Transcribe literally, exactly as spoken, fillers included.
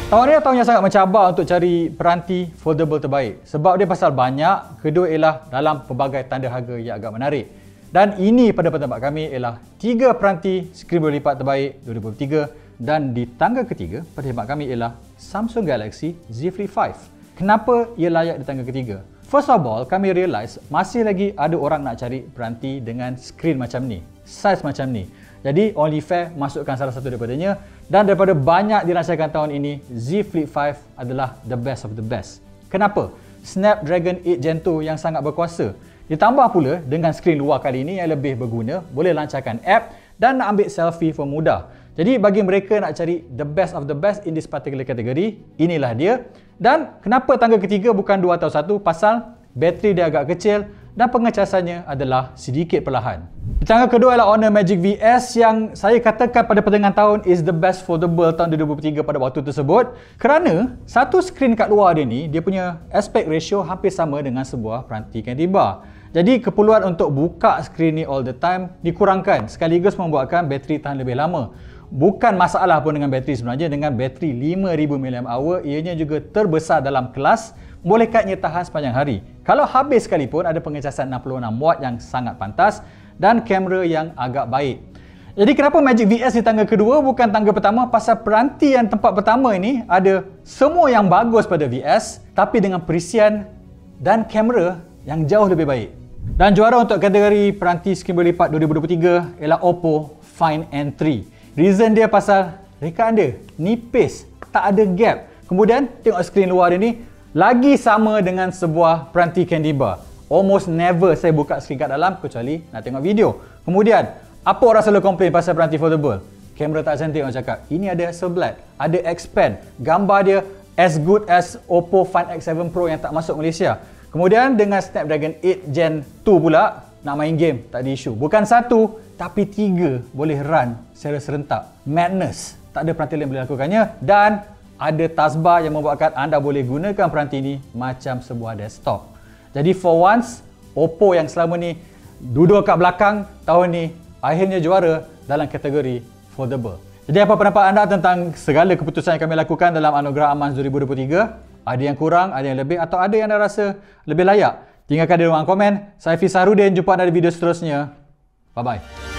Tahun ni tahun yang sangat mencabar untuk cari peranti foldable terbaik. Sebab dia pasal banyak, kedua ialah dalam pelbagai tanda harga yang agak menarik. Dan ini pada pendapat kami ialah tiga peranti skrin berlipat terbaik dua ribu dua puluh tiga dan di tangga ketiga pada khidmat kami ialah Samsung Galaxy Z Flip lima. Kenapa ia layak di tangga ketiga? First of all, kami realise masih lagi ada orang nak cari peranti dengan skrin macam ni, saiz macam ni. Jadi only fair masukkan salah satu daripadanya, dan daripada banyak dilancarkan tahun ini, Z Flip lima adalah the best of the best. Kenapa? Snapdragon eight Gen two yang sangat berkuasa. Ditambah pula dengan skrin luar kali ini yang lebih berguna, boleh lancarkan app dan nak ambil selfie pun mudah. Jadi bagi mereka nak cari the best of the best in this particular category, inilah dia. Dan kenapa tangga ketiga bukan dua atau satu? Pasal bateri dia agak kecil dan pengecasannya adalah sedikit perlahan. Di tangga kedua adalah Honor Magic V S yang saya katakan pada pertengahan tahun is the best foldable tahun dua ribu dua puluh tiga pada waktu tersebut, kerana satu skrin kat luar dia ni, dia punya aspect ratio hampir sama dengan sebuah peranti candy bar. Jadi keperluan untuk buka skrin ni all the time dikurangkan, sekaligus membuatkan bateri tahan lebih lama. Bukan masalah pun dengan bateri sebenarnya, dengan bateri lima ribu miliampere hour, ianya juga terbesar dalam kelas, boleh katnya tahan sepanjang hari. Kalau habis sekalipun, ada pengecasan enam puluh enam watt yang sangat pantas dan kamera yang agak baik. Jadi kenapa Magic V S di tangga kedua bukan tangga pertama? Pasal peranti yang tempat pertama ini ada semua yang bagus pada V S, tapi dengan perisian dan kamera yang jauh lebih baik. Dan juara untuk kategori peranti skrin berlipat dua ribu dua puluh tiga ialah Oppo Find N three. Reason dia pasal rekaan dia nipis, tak ada gap. Kemudian tengok skrin luar dia ni, lagi sama dengan sebuah peranti candy bar. Almost never saya buka skrin kat dalam kecuali nak tengok video. Kemudian, apa orang selalu komplain pasal peranti foldable? Kamera tak cantik, orang cakap. Ini ada Hasselblad, ada expand. Gambar dia as good as Oppo Find X seven Pro yang tak masuk Malaysia. Kemudian dengan Snapdragon eight Gen two pula, nak main game tak ada isu. Bukan satu, tapi tiga boleh run secara serentak. Madness. Tak ada peranti lain boleh lakukannya. Dan ada taskbar yang membuatkan anda boleh gunakan peranti ini macam sebuah desktop. Jadi for once, Oppo yang selama ni duduk kat belakang, tahun ni akhirnya juara dalam kategori foldable. Jadi apa pendapat anda tentang segala keputusan yang kami lakukan dalam Anugerah Amans dua ribu dua puluh tiga? Ada yang kurang, ada yang lebih, atau ada yang anda rasa lebih layak? Tinggalkan di ruang komen. Saya Fiz Harudin, jumpa anda di video seterusnya. Bye-bye.